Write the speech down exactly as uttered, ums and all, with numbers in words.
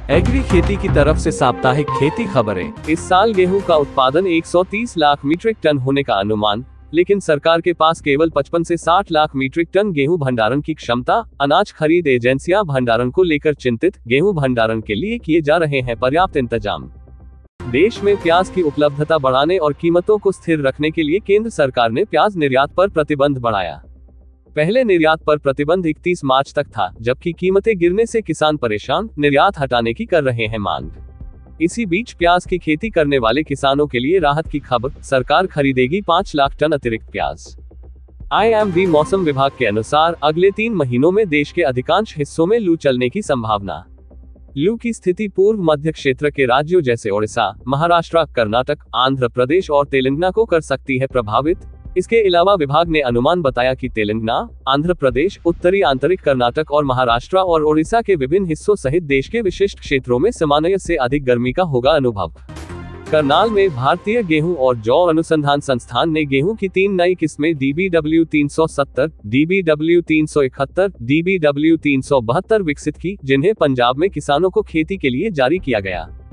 Agree खेती की तरफ से साप्ताहिक खेती खबरें। इस साल गेहूं का उत्पादन एक सौ तीस लाख मीट्रिक टन होने का अनुमान, लेकिन सरकार के पास केवल पचपन से साठ लाख मीट्रिक टन गेहूं भंडारण की क्षमता। अनाज खरीद एजेंसियां भंडारण को लेकर चिंतित, गेहूं भंडारण के लिए किए जा रहे हैं पर्याप्त इंतजाम। देश में प्याज की उपलब्धता बढ़ाने और कीमतों को स्थिर रखने के लिए केंद्र सरकार ने प्याज निर्यात पर प्रतिबंध बढ़ाया। पहले निर्यात पर प्रतिबंध इकतीस मार्च तक था, जबकि कीमतें गिरने से किसान परेशान, निर्यात हटाने की कर रहे हैं मांग। इसी बीच प्याज की खेती करने वाले किसानों के लिए राहत की खबर, सरकार खरीदेगी पाँच लाख टन अतिरिक्त प्याज। आई एम डी मौसम विभाग के अनुसार अगले तीन महीनों में देश के अधिकांश हिस्सों में लू चलने की संभावना। लू की स्थिति पूर्व मध्य क्षेत्र के राज्यों जैसे ओडिशा, महाराष्ट्र, कर्नाटक, आंध्र प्रदेश और तेलंगाना को कर सकती है प्रभावित। इसके अलावा विभाग ने अनुमान बताया कि तेलंगाना, आंध्र प्रदेश, उत्तरी आंतरिक कर्नाटक और महाराष्ट्र और ओडिशा के विभिन्न हिस्सों सहित देश के विशिष्ट क्षेत्रों में सामान्य से अधिक गर्मी का होगा अनुभव। करनाल में भारतीय गेहूं और जौ अनुसंधान संस्थान ने गेहूं की तीन नई किस्में डी बी डब्ल्यू तीन सौ सत्तर, डी बी डब्ल्यू तीन सौ इकहत्तर, डी बी डब्ल्यू तीन सौ बहत्तर विकसित की, जिन्हें पंजाब में किसानों को खेती के लिए जारी किया गया।